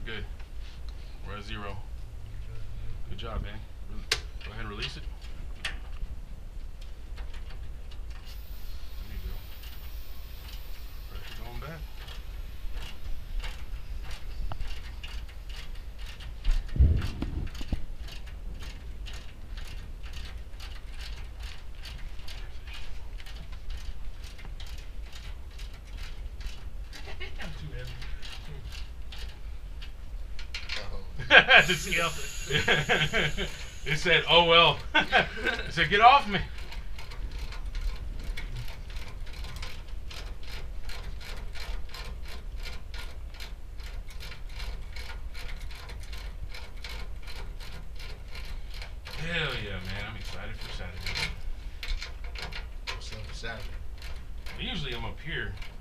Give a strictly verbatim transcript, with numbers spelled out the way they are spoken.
good. We're at zero. Good job, man. Go ahead and release it. There you go. Pressure going back. The scale. It said, "Oh well." It said, "Get off me." Hell yeah, man! I'm excited for Saturday. What's up, Saturday? Usually I'm up here.